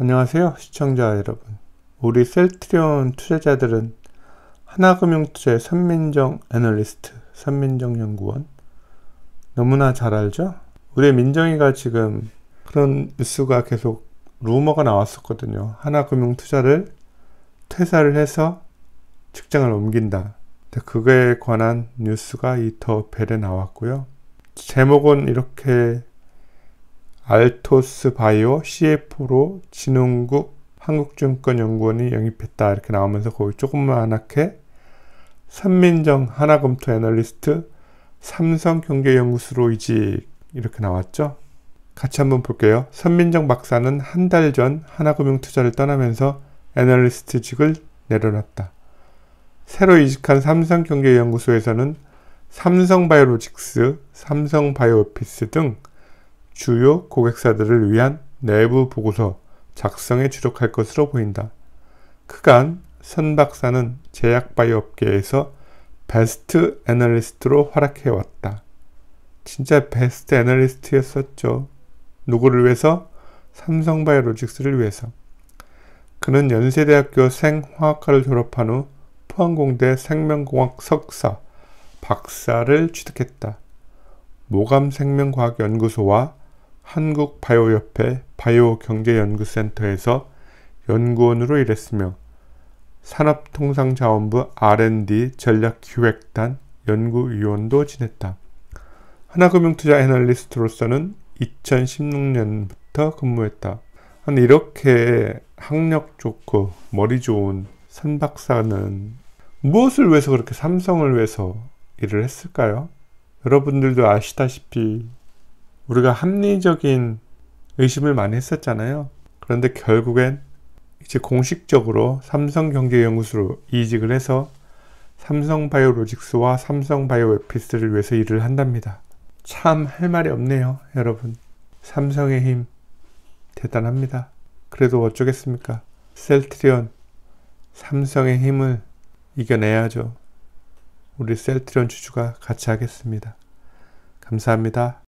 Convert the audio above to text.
안녕하세요, 시청자 여러분. 우리 셀트리온 투자자들은 하나금융투자의 선민정 애널리스트, 선민정 연구원 너무나 잘 알죠? 우리 민정이가 지금 그런 뉴스가 계속 루머가 나왔었거든요. 하나금융투자를 퇴사를 해서 직장을 옮긴다. 그거에 관한 뉴스가 이 더 벨에 나왔고요. 제목은 이렇게 알토스 바이오 CF로 진흥국 한국증권연구원이 영입했다 이렇게 나오면서 거기 조그맣게 선민정 하나금투 애널리스트 삼성경제연구소로 이직 이렇게 나왔죠. 같이 한번 볼게요. 선민정 박사는 한 달 전 하나금융투자를 떠나면서 애널리스트직을 내려놨다. 새로 이직한 삼성경제연구소에서는 삼성바이오로직스, 삼성바이오오피스 등 주요 고객사들을 위한 내부 보고서 작성에 주력할 것으로 보인다. 그간 선 박사는 제약바이오 업계에서 베스트 애널리스트로 활약해왔다. 진짜 베스트 애널리스트였었죠. 누구를 위해서? 삼성바이오로직스를 위해서. 그는 연세대학교 생화학과를 졸업한 후 포항공대 생명공학 석사, 박사를 취득했다. 모감생명과학연구소와 한국바이오협회 바이오경제연구센터에서 연구원으로 일했으며 산업통상자원부 R&D 전략기획단 연구위원도 지냈다. 하나금융투자 애널리스트로서는 2016년부터 근무했다. 아니, 이렇게 학력 좋고 머리 좋은 선 박사는 무엇을 위해서 그렇게 삼성을 위해서 일을 했을까요? 여러분들도 아시다시피 우리가 합리적인 의심을 많이 했었잖아요. 그런데 결국엔 이제 공식적으로 삼성경제연구소로 이직을 해서 삼성바이오로직스와 삼성바이오오피스를 위해서 일을 한답니다. 참 할 말이 없네요, 여러분. 삼성의 힘 대단합니다. 그래도 어쩌겠습니까? 셀트리온 삼성의 힘을 이겨내야죠. 우리 셀트리온 주주가 같이 하겠습니다. 감사합니다.